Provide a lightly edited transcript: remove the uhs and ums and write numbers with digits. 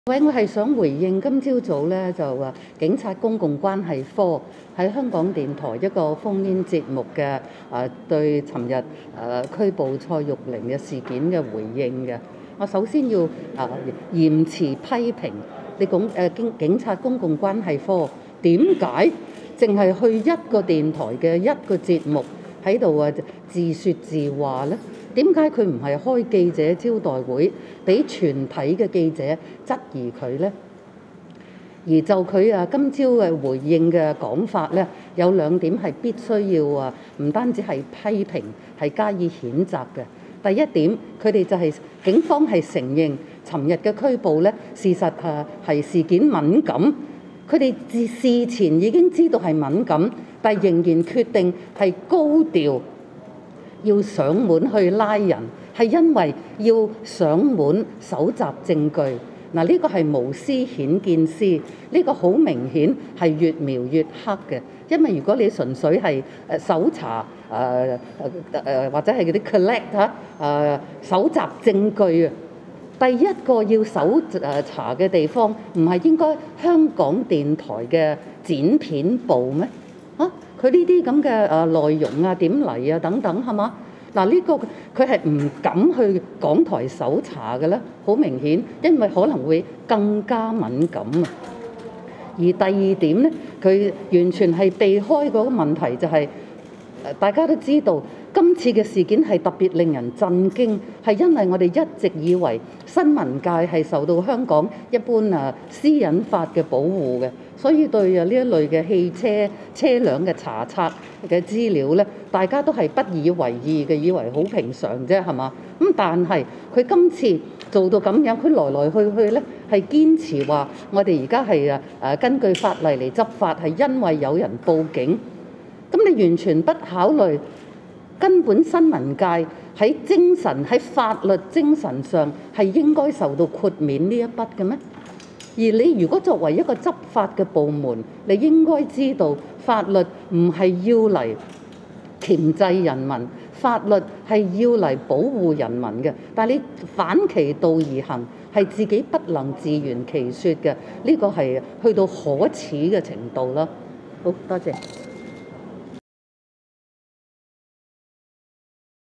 喂，我係想回應今朝早咧就話警察公共關係科喺香港電台一個烽煙節目嘅對尋日拘捕蔡玉玲嘅事件嘅回應嘅。我首先要嚴詞批評你講警察公共關係科點解淨係去一個電台嘅一個節目喺度自説自話咧？點解佢唔係開記者招待會，俾全體嘅記者質疑佢呢？而就佢今朝嘅回應嘅講法呢，有兩點係必須要唔單止係批評，係加以譴責嘅。第一點，佢哋就係警方係承認尋日嘅拘捕呢，事實係事件敏感，佢哋事前已經知道係敏感，但仍然決定係高調要上門去拉人，係因為要上門搜集證據。嗱，呢個係無私顯見私，呢個好明顯係越描越黑嘅。因為如果你純粹係搜查或者係嗰啲 collect 搜集證據啊，第一個要搜查嘅地方唔係應該香港電台嘅剪片部咩？佢呢啲咁嘅內容點嚟等等係嘛？嗱，呢個佢係唔敢去港台搜查嘅咧，好明顯，因為可能會更加敏感啊。而第二點咧，佢完全係避開嗰個問題，就係大家都知道今次嘅事件係特別令人震驚，係因為我哋一直以為新聞界係受到香港一般私隱法嘅保護嘅，所以對呢一類嘅汽車車輛嘅查冊嘅資料咧，大家都係不以為意嘅，以為好平常啫，係嘛？咁但係佢今次做到咁樣，佢來來去去咧係堅持話我哋而家係根據法例嚟執法，係因為有人報警。咁你完全不考慮根本新聞界喺精神喺法律精神上係應該受到豁免呢一筆嘅咩？而你如果作為一個執法嘅部門，你應該知道法律唔係要嚟鉗制人民，法律係要嚟保護人民嘅。但係你反其道而行，係自己不能自圓其說嘅，呢個係去到可恥嘅程度啦。好多謝。